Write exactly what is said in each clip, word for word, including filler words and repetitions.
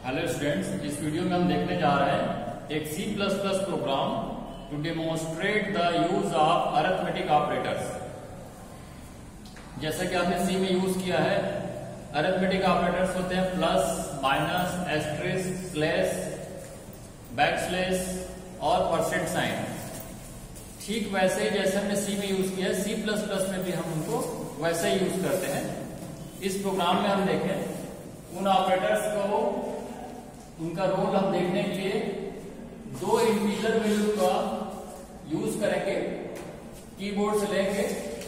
Hello students, इस video में हम देखने जा रहे हैं एक C plus plus program to demonstrate the use of arithmetic operators. जैसा कि आपने सी में यूज किया है, अरिथमेटिक ऑपरेटर्स होते हैं plus, minus, asterisk, slash, backslash और परसेंट साइन। ठीक वैसे ही जैसे हमने सी में यूज किया है, सी प्लस प्लस में भी हम उनको वैसे ही यूज करते हैं। इस प्रोग्राम में हम देखें उन ऑपरेटर्स को, उनका रोल हम देखने के लिए दो इंटीजर वैल्यू का यूज करेंगे। कीबोर्ड से लेंगे,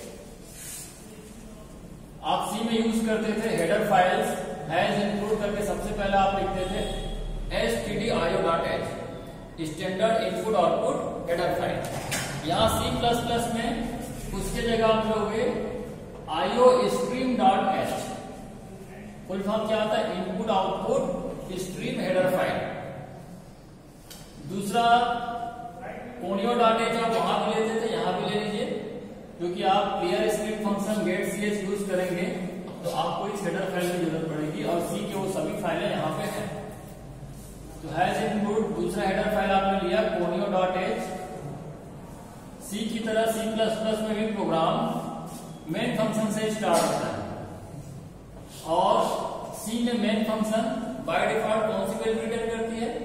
आप सी में यूज करते थे हेडर फाइल्स हैज इंक्लूड करके सबसे पहले आप लिखते थे S T D I O dot H, standard input output header file. यहां सी प्लस प्लस में उसके जगह आप लोगे IO stream dot H. Full form क्या आता है? Input output stream header file. दूसरा कोनियो डॉट एच आप वहां भी लेते थे, यहां भी ले लीजिए, क्योंकि आप clear script function get C H use करेंगे तो आपको इस हेडर फाइल की जरूरत पड़ेगी और सी के वो सभी फाइलें यहां पे हैं। तो हैज इंक्लूड दूसरा हेडर फाइल आपने लिया कोनियो डॉट एच। सी की तरह सी प्लस प्लस में भी प्रोग्राम मेन फंक्शन से स्टार्ट होता है और सी में मेन फंक्शन बाय डिफॉल्ट कौन सी वैल्यू रिटर्न करती है?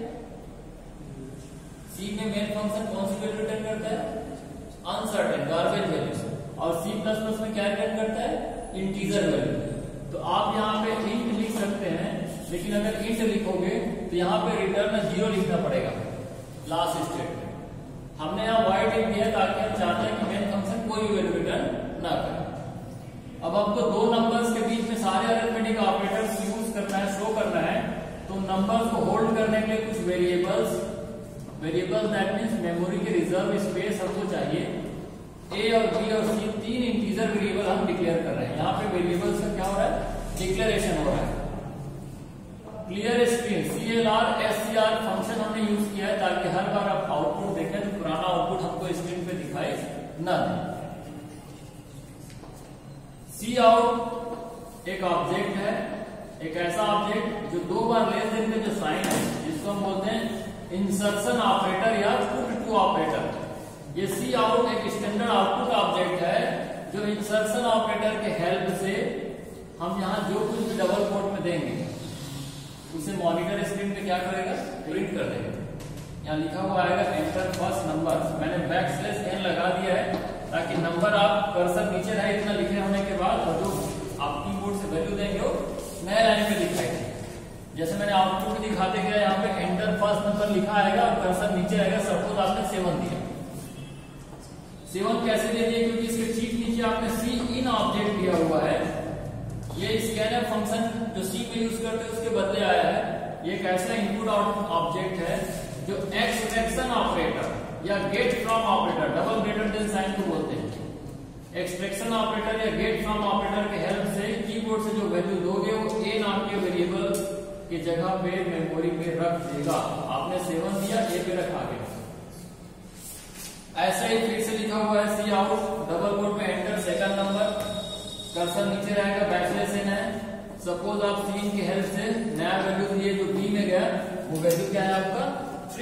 सी में मेन फंक्शन कौन सी वैल्यू रिटर्न करता है? Uncertain, garbage value. और सी प्लस प्लस में क्या रिटर्न करता है? Integer value. तो आप यहाँ पे इंट लिख सकते हैं, लेकिन अगर इंट लिखोगे तो यहाँ पे रिटर्न जीरो लिखना पड़ेगा लास्ट स्टेटमेंट। हमने यहाँ वाइट लिख दिया ताकि हम चाहते हैं कि मेन फंक्शन कोई वैल्यू रिटर्न ना करे। अब आपको दो नंबर्स के बीच में सारे अरिथमेटिक ऑपरेटर्स यूज करना है, शो करना है, तो नंबर्स को होल्ड करने के लिए कुछ variables variables that means memory के रिजर्व स्पेस हमको चाहिए। ए और बी और सी तीन इंटीजर वेरिएबल हम डिक्लेयर कर रहे हैं। यहाँ पे वेरिएबल्स का क्या हो रहा है? डिक्लेरेशन हो रहा है। Clear screen C L R S C R function हमने यूज किया है ताकि हर बार आप आउटपुट देखें तो पुराना आउटपुट हमको स्क्रीन पे दिखाई न दे। सी आउट एक ऑब्जेक्ट है, एक ऐसा ऑब्जेक्ट जो दो बार लेस देन में जो साइन है जिसको हम बोलते हैं इंसर्शन ऑपरेटर या पुट टू ऑपरेटर। ये सी आउट एक स्टैंडर्ड आउटपुट ऑब्जेक्ट है जो इंसर्शन ऑपरेटर के हेल्प से हम यहाँ जो कुछ भी डबल कोट में देंगे उसे मॉनिटर स्क्रीन पे क्या करेगा? प्रिंट कर देगा। यहाँ लिखा हुआ आएगा एंटर फर्स्ट नंबर। मैंने बैक स्लैश एन लगा दिया है ताकि नंबर आप कर्सर नीचे रहे इतना लिखे होने के बाद और जो आप कीबोर्ड से वैल्यू देंगे वो नए लाइन में दिखाई दे। जैसे मैंने आउटपुट दिखाते गया, यहाँ पे एंटर फर्स्ट नंबर लिखा आएगा और कर्सर नीचे रहेगा। सपोज आपने सेवन दिया, सेवन कैसे दे दिया? क्योंकि इसके ठीक नीचे आपने सी इन ऑब्जेक्ट दिया हुआ है। ये स्कैनर फंक्शन जो सी में यूज करते हैं उसके बदले आया है। ये एक ऐसा इनपुट आउटपुट ऑब्जेक्ट है जो एक्सट्रैक्शन ऑपरेटर या get from operator, double greater than sign को बोलते हैं। एक्सट्रैक्शन ऑपरेटर या गेट फ्रॉम ऑपरेटर के हेल्प से कीबोर्ड से जो वैल्यू दोगे वो ए नाम के वेरिएबल की जगह पे मेमोरी में रख देगा। आपने सेवन दिया, ए पे रखा गया। ऐसा ही फिर से लिखा हुआ है सी आउट डबल कोट में एंटर सेकंड नंबर, कर्सर नीचे रहेगा, बैकस्लैश एन है। सपोज आप सी इन की हेल्प से नया वैल्यू दिए जो बी में गया, वो वैल्यू क्या है आपका? थ्री।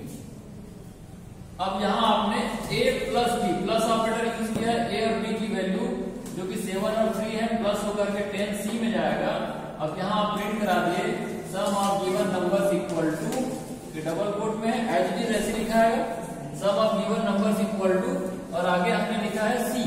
अब यहां आपने a plus B plus operator use किया है। ए और बी की वैल्यू जो कि सेवन और थ्री है प्लस होकर के टेन सी में जाएगा। अब यहां आप प्रिंट करा दिए sum of given numbers equal to, double quote में एज इट इज ऐसे लिखा है sum of given numbers equal to, और आगे हमने लिखा है सी,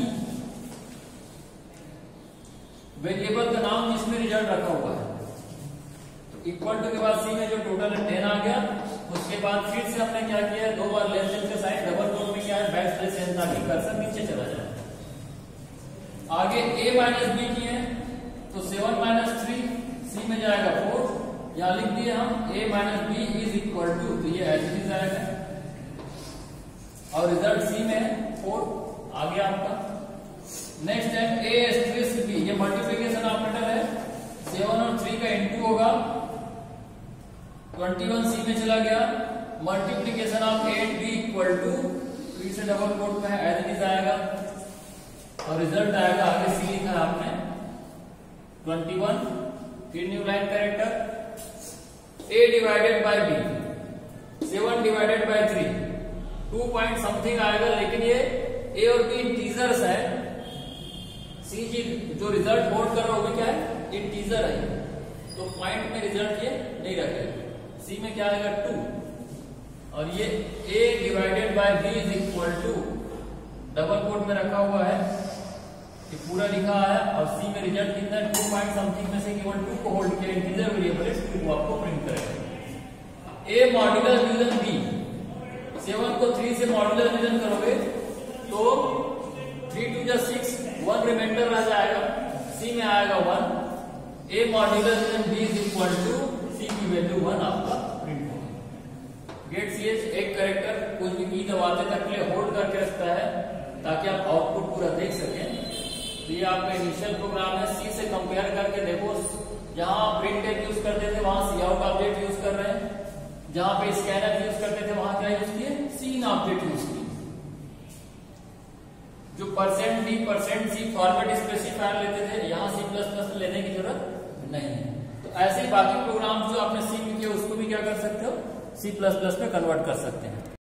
वेरिएबल का नाम जिसमें रिजल्ट रखा हुआ है। तो इक्वल टू के बाद सी में जो टोटल है टेन आ गया। उसके बाद फिर से हमने क्या किया? दो बार लेस देन के साइन, डबल कोट में क्या है? बैक स्लैश एन ताकि कर्सर नीचे चला जाए। आगे a माइनस बी किए तो सेवन माइनस थ्री सी में जाएगा फोर। यहां लिख दिए हम a minus B is equal to, तो ये एच डी जाएगा और रिजल्ट सी में फोर आ गया आपका। Next time a asterisk B, ये मल्टीप्लिकेशन ऑपरेटर है। सेवन और थ्री का इंटू होगा, ट्वेंटी वन सी में चला गया। Multiplication of A B equal to, फिर से डबल कोट में एज इट इज आएगा और रिजल्ट आएगा आगे सी लिखा है आपने ट्वेंटी वन। फिर new line character A divided by B, seven divided by three, two point something आएगा, लेकिन ये ए और बी इंटीजर्स है। सी जी जो रिजल्ट होल्ड कर रहा होगा क्या है, इंटीजर है, तो पॉइंट में रिजल्ट ये नहीं रखेगा। सी में क्या आएगा टू, और ये a divided by b is equal to, double quote में रखा हुआ है, ये पूरा लिखा है, और सी में रिजल्ट कितना है, टू पॉइंट समथिंग में से केवल टू को होल्ड किया, इंटीजर वेरिएबल है, टू को आपको प्रिंट करेगा। a modulus division b, seven को थ्री से मॉड्यूलस डिवीजन करोगे तो थ्री टू जा सिक्स, वन रिमाइंडर रह जाएगा, सी में आएगा one, a modulus division b is equal to C की वैल्यू वन आपका प्रिंट होगा। गेट सी एच एक कैरेक्टर कुछ भी की दबाते तक के लिए होल्ड करके रखता है ताकि आप आउटपुट पूरा देख सकें। तो ये आपका इनिशियल प्रोग्राम है, सी से कंपेयर करके देखो, जहां प्रिंट यूज करते थे वहां सी आउट ऑब्जेक्ट यूज कर रहे हैं, जहां पे स्कैनर यूज करते थे वहां क्या यूज किए, सीन ऑब्जेक्ट यूज किए। जो percent D percent C format specifier लेते थे, यहाँ सी प्लस प्लस लेने की जरूरत नहीं है। तो ऐसे ही बाकी प्रोग्राम जो आपने सी में किए उसको भी क्या कर सकते हो, सी प्लस प्लस में कन्वर्ट कर सकते हैं।